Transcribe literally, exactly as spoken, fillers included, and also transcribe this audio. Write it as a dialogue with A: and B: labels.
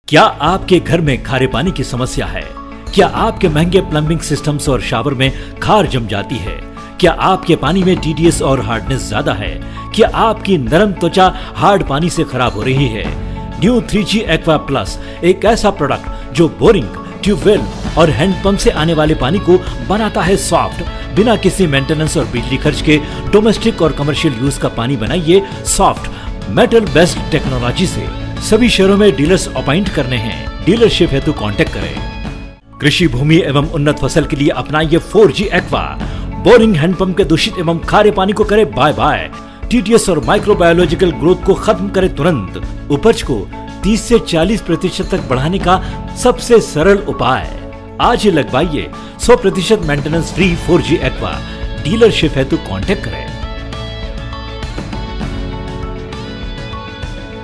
A: क्या आपके घर में खारे पानी की समस्या है? क्या आपके महंगे प्लम्बिंग सिस्टम्स और शावर में खार जम जाती है? क्या आपके पानी में टी डी एस और हार्डनेस ज्यादा है? क्या आपकी नरम त्वचा हार्ड पानी से खराब हो रही है? New three G aqua plus एक ऐसा प्रोडक्ट जो बोरिंग, ट्यूबवेल और हैंडपंप से आने वाले पानी को बनाता है सॉफ्ट। बिना किसी मेंटेनेंस और बिजली खर्च के डोमेस्टिक और कमर्शियल यूज का पानी बनाइए सॉफ्ट मेटल बेस्ड टेक्नोलॉजी से। सभी शहरों में डीलर्स अपॉइंट करने हैं। डीलरशिप हेतु कांटेक्ट करें। कृषि भूमि एवं उन्नत फसल के लिए अपनाइए four G aqua. Boring, hand pump के दूषित एवं खारे पानी को करे bye bye. T D S और माइक्रोबायोलॉजिकल ग्रोथ को खत्म करे तुरंत। उपज को तीस से चालीस प्रतिशत तक बढ़ाने का सबसे सरल उपाय। आज ही लगवाइए सौ प्रतिशत maintenance free four G aqua. Dealership हेतु कांटेक्ट करें।